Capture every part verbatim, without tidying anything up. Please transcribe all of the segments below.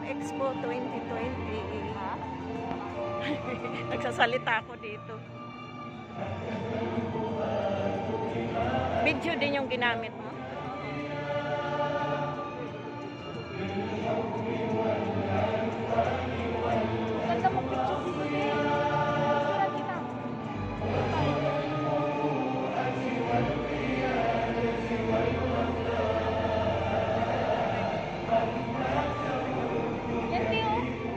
Expo twenty twenty. Ha? Nagsasalita ako dito. Video din yung ginamit mo? Ganda mo picture dito eh. Wala kita. Yan, Tio.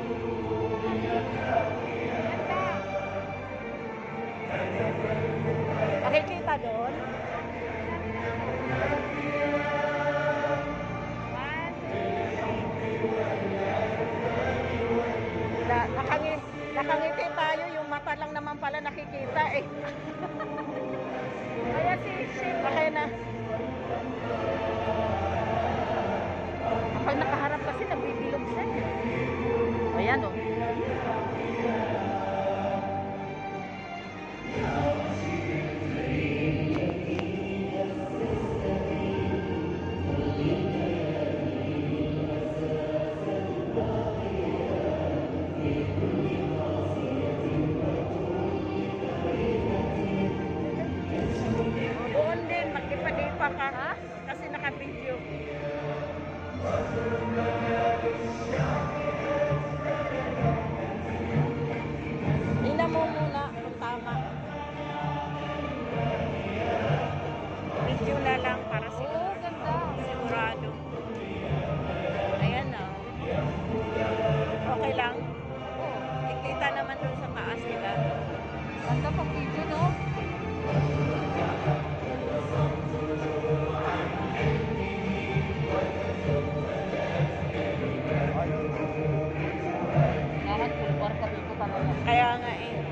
Ganda. Nakikita doon? Na, nakangi, nakangiti tayo, yung mata lang naman pala nakikita eh. Kaya si Shane. Okay na. Pag nakaharap kasi nagbibilog siya. Ayan o. Doon din, magkipadipa ka. Ha? Kasi naka-video. Tingnan mo muna kung tama. Video na lang para Oo, siguro. ganda. Sigurado. Ayan na. Okay lang? Oo. Ikita naman dun sa taas nila. Ganda pang video, no? Lahat full bar kami ko talaga. Kaya nga eh.